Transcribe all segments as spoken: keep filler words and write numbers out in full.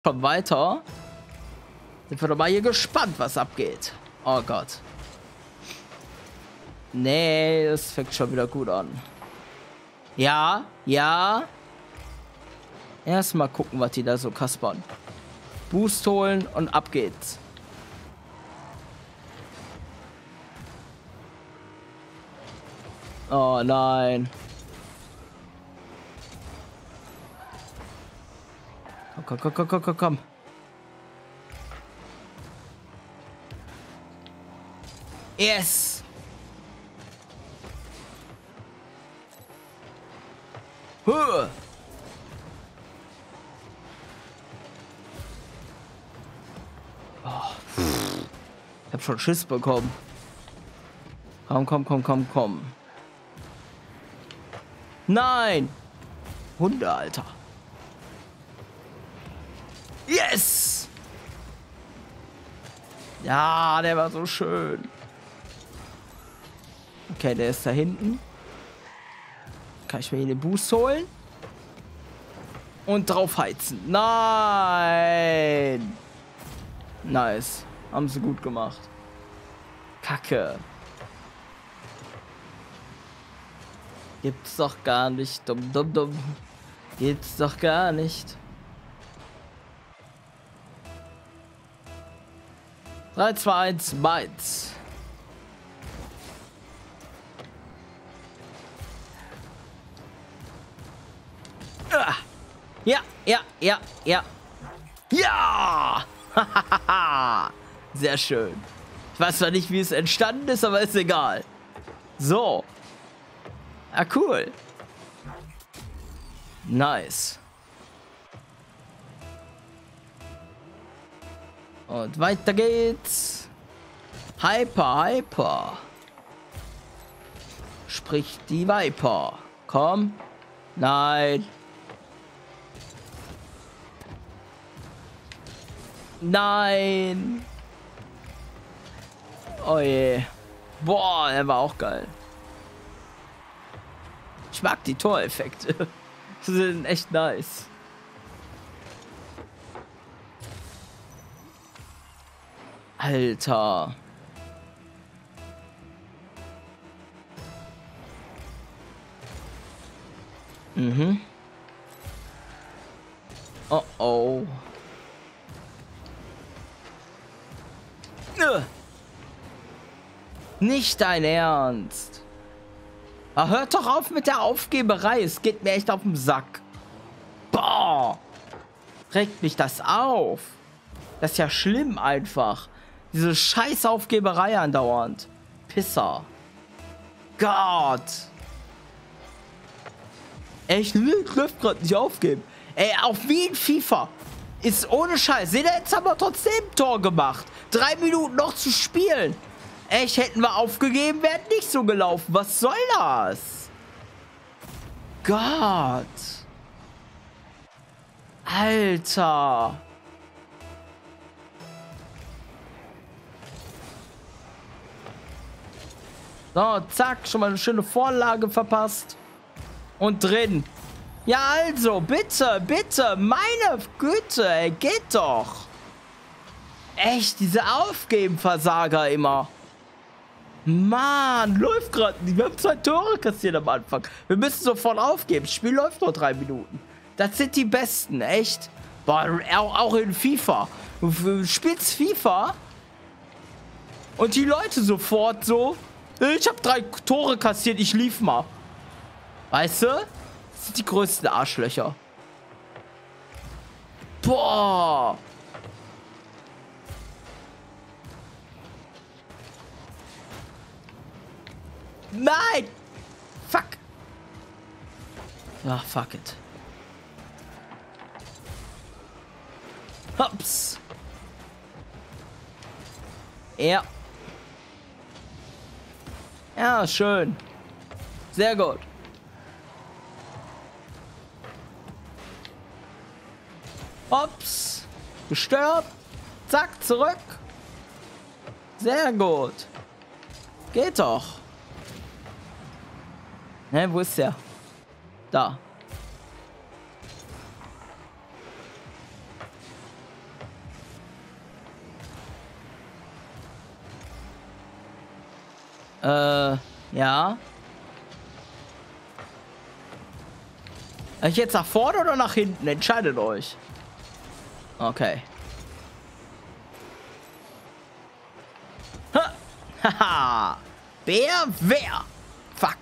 Schon weiter. Sind wir doch mal hier gespannt, was abgeht. Oh Gott. Nee, das fängt schon wieder gut an. Ja, ja. Erstmal gucken, was die da so kaspern. Boost holen und ab geht's. Oh nein. Komm, komm, komm, komm, komm, komm. Yes. Huh. Oh. Ich hab schon Schiss bekommen. Komm, komm, komm, komm, komm. Nein! Hunde, Alter. Yes! Ja, der war so schön. Okay, der ist da hinten. Kann ich mir hier den Boost holen? Und drauf heizen. Nein! Nice. Haben sie gut gemacht. Kacke. Gibt's doch gar nicht. Dumm, dumm, dumm. Gibt's doch gar nicht. drei, zwei, eins, Mainz. Ja, ja, ja, ja. Ja! Sehr schön. Ich weiß zwar nicht, wie es entstanden ist, aber ist egal. So. Ah, cool. Nice. Und weiter geht's. Hyper, Hyper. Sprich die Viper. Komm. Nein. Nein. Oh je. Boah, er war auch geil. Ich mag die Toreffekte. Die sind echt nice. Alter. Mhm. Oh oh. Nö. Nicht dein Ernst. Ah, hört doch auf mit der Aufgeberei. Es geht mir echt auf den Sack. Boah. Regt mich das auf. Das ist ja schlimm einfach. Diese scheiß Aufgeberei andauernd. Pisser. Gott. Echt, läuft gerade nicht aufgeben. Ey, auf wie in FIFA. Ist ohne Scheiß. Seht ihr, jetzt haben wir trotzdem ein Tor gemacht. Drei Minuten noch zu spielen. Echt, hätten wir aufgegeben, wäre nicht so gelaufen. Was soll das? Gott. Alter. So, zack, schon mal eine schöne Vorlage verpasst. Und drin. Ja, also, bitte, bitte, meine Güte, ey, geht doch. Echt, diese Aufgeben-Versager immer. Mann, läuft gerade. Wir haben zwei Tore kassiert am Anfang. Wir müssen sofort aufgeben. Das Spiel läuft nur drei Minuten. Das sind die Besten, echt. Boah, auch, auch in FIFA. Du spielst FIFA und die Leute sofort so, ich habe drei Tore kassiert, ich lief mal. Weißt du? Das sind die größten Arschlöcher. Boah. Nein! Fuck! Ach, fuck it. Hops! Ja. Ja, schön. Sehr gut. Hops! Gestört. Zack, zurück. Sehr gut. Geht doch. Hä, wo ist der? Da. Äh, ja. Ich jetzt nach vorne oder nach hinten? Entscheidet euch. Okay. Ha! Haha! Wer? Wer? Fuck.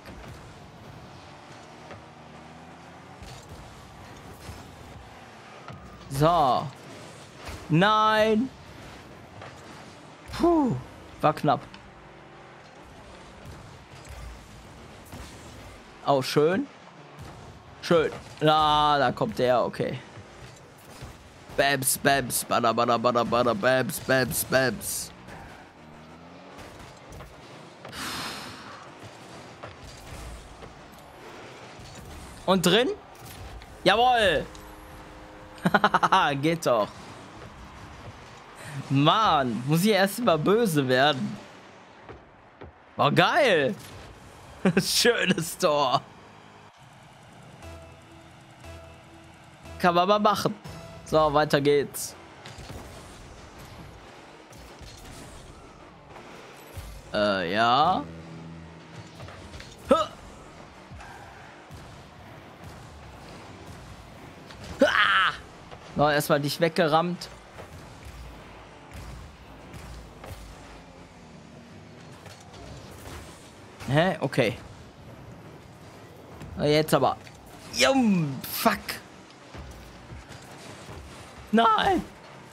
So. Nein. Puh. War knapp. Oh, schön. Schön. Na, da kommt der, okay. Babs, babs, bada, bada, bada, bada, babs, babs, babs. Und drin? Jawohl. Geht doch. Mann, muss ich erst mal böse werden. War geil. Schönes Tor. Kann man mal machen. So, weiter geht's. Äh, ja. Huh. Ah. No, erstmal dich weggerammt. Hä? Okay. Jetzt aber. Jum, fuck. Nein.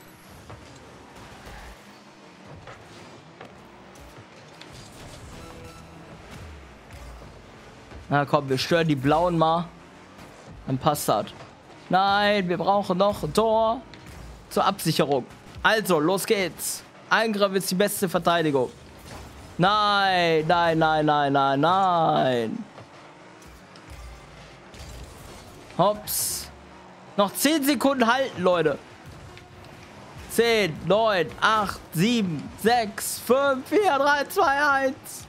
Na komm, wir stören die Blauen mal. Dann passt das. Nein, wir brauchen noch ein Tor zur Absicherung. Also, los geht's. Angriff ist die beste Verteidigung. Nein, nein, nein, nein, nein, nein. Hops. Noch zehn Sekunden halten, Leute. zehn, neun, acht, sieben, sechs, fünf, vier, drei, zwei, eins.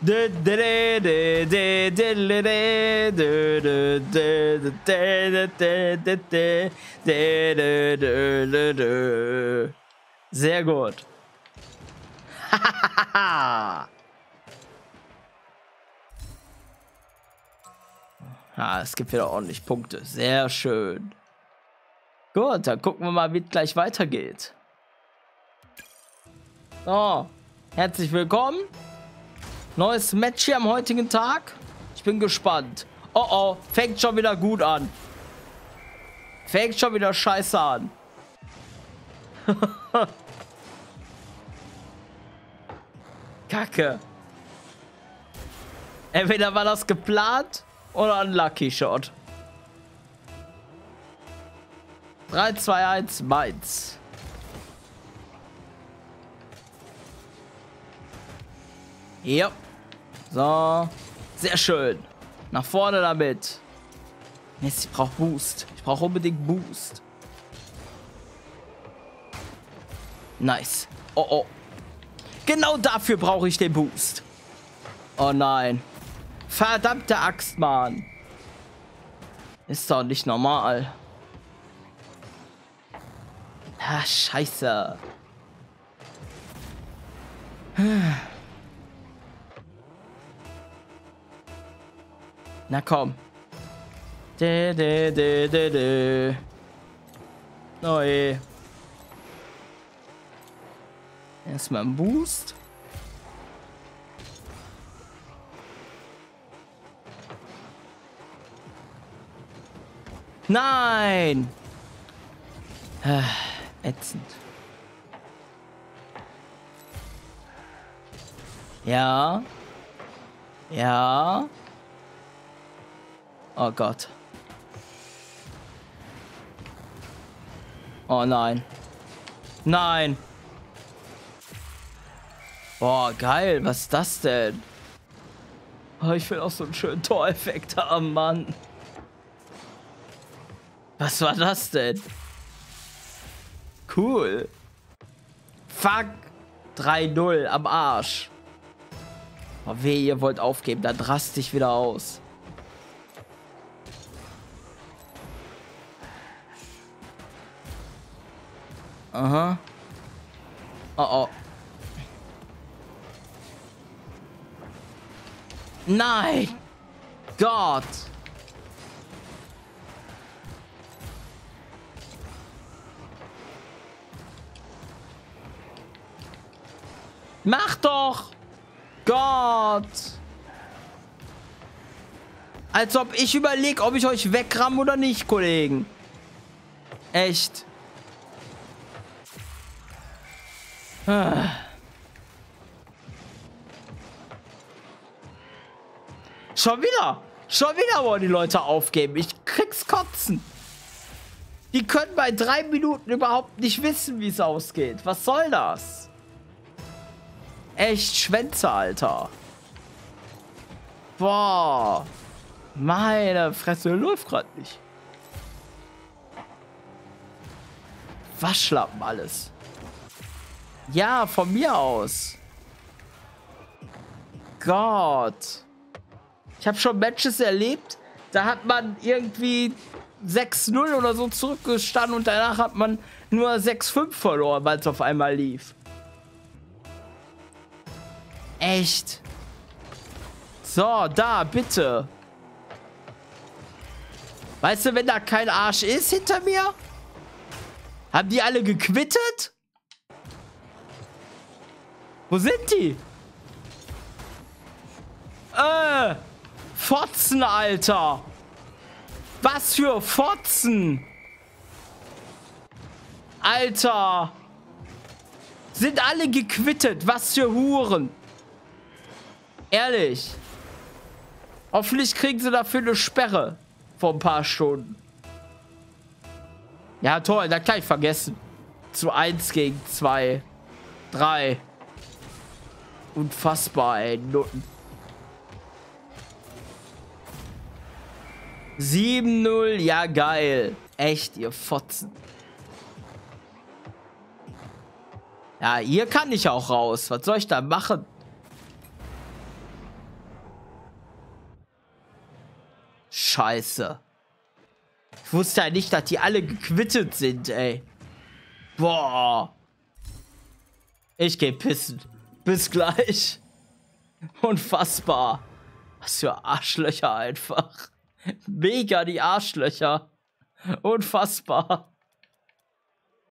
Sehr gut. Ah, es gibt wieder ordentlich Punkte. Sehr schön. Gut, dann gucken wir mal, wie es gleich weitergeht. So, herzlich willkommen. Neues Match hier am heutigen Tag. Ich bin gespannt. Oh oh, fängt schon wieder gut an. Fängt schon wieder scheiße an. Kacke. Entweder war das geplant oder ein Lucky Shot. drei, zwei, eins, Mainz. Ja. So. Sehr schön. Nach vorne damit. Mist, ich brauche Boost. Ich brauche unbedingt Boost. Nice. Oh, oh. Genau dafür brauche ich den Boost. Oh nein. Verdammte Axt, Mann. Ist doch nicht normal. Ah, scheiße. Na komm. De, de, de, de, de. Oh je. Erstmal ein Boost. Nein! Äh, ätzend. Ja. Ja. Oh Gott. Oh nein. Nein. Boah, geil. Was ist das denn? Oh, ich will auch so einen schönen Toreffekt haben, Mann. Was war das denn? Cool. Fuck. drei null am Arsch. Oh, weh, ihr wollt aufgeben. Dann raste ich wieder aus. Aha. Oh, oh. Nein. Gott. Mach doch. Gott. Als ob ich überlege, ob ich euch wegramme oder nicht, Kollegen. Echt. Ah. Schon wieder. Schon wieder wollen die Leute aufgeben. Ich krieg's kotzen. Die können bei drei Minuten überhaupt nicht wissen, wie es ausgeht. Was soll das? Echt Schwänze, Alter. Boah. Meine Fresse, läuft gerade nicht. Waschlappen alles. Ja, von mir aus. Gott. Ich habe schon Matches erlebt, da hat man irgendwie sechs null oder so zurückgestanden und danach hat man nur sechs fünf verloren, weil es auf einmal lief. Echt. So, da, bitte. Weißt du, wenn da kein Arsch ist hinter mir? Haben die alle gequittet? Wo sind die? Äh, Fotzen, Alter. Was für Fotzen. Alter. Sind alle gequittet. Was für Huren. Ehrlich. Hoffentlich kriegen sie dafür eine Sperre. Vor ein paar Stunden. Ja, toll. Da kann ich vergessen. Zu eins gegen zwei. drei. Unfassbar, ey. Nutten. sieben null. Ja, geil. Echt, ihr Fotzen. Ja, hier kann ich auch raus. Was soll ich da machen? Scheiße. Ich wusste ja nicht, dass die alle gequittet sind, ey. Boah. Ich geh pissen. Bis gleich. Unfassbar. Was für Arschlöcher einfach. Mega die Arschlöcher. Unfassbar.